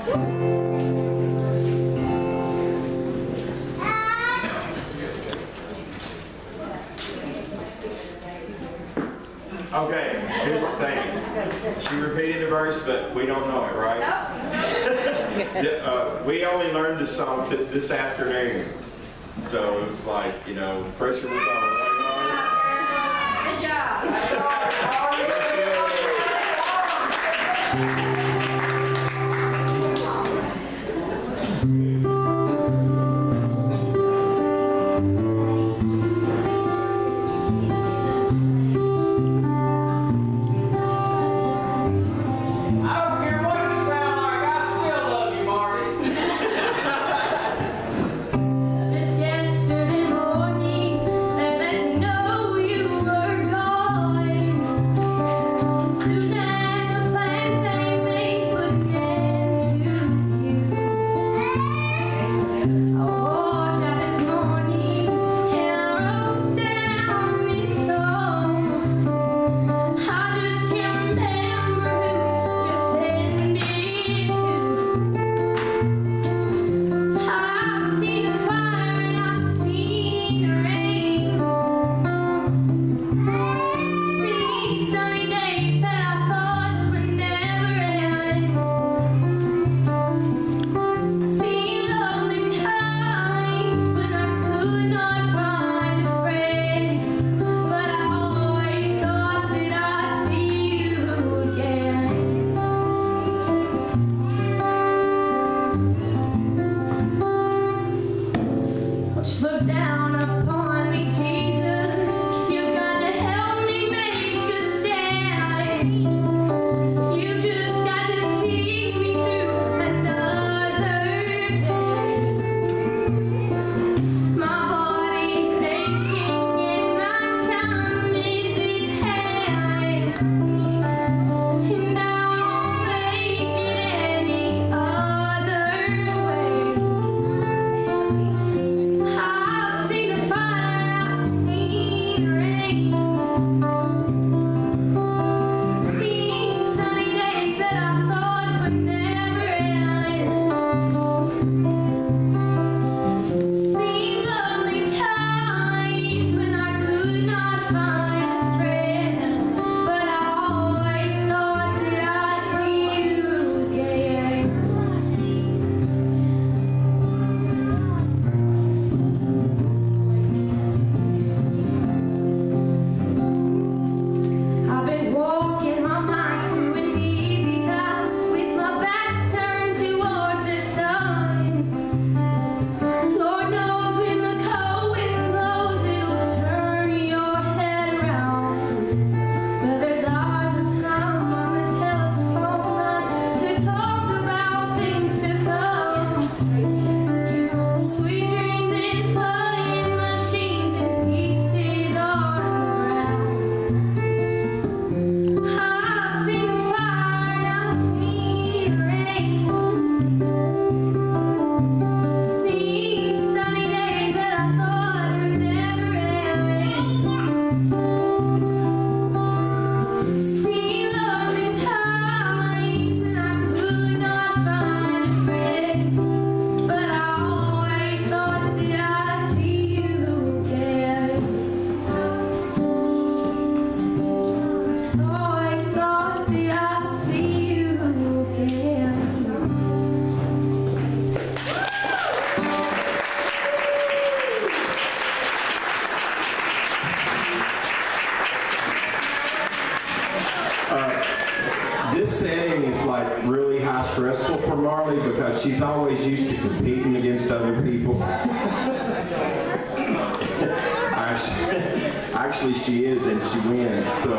Okay, here's the thing. She repeated the verse, but we don't know it, right? We only learned this song this afternoon. So it was like, you know, pressure was on. Good job. This setting is like really high stressful for Marley because she's always used to competing against other people. Actually she is, and she wins. So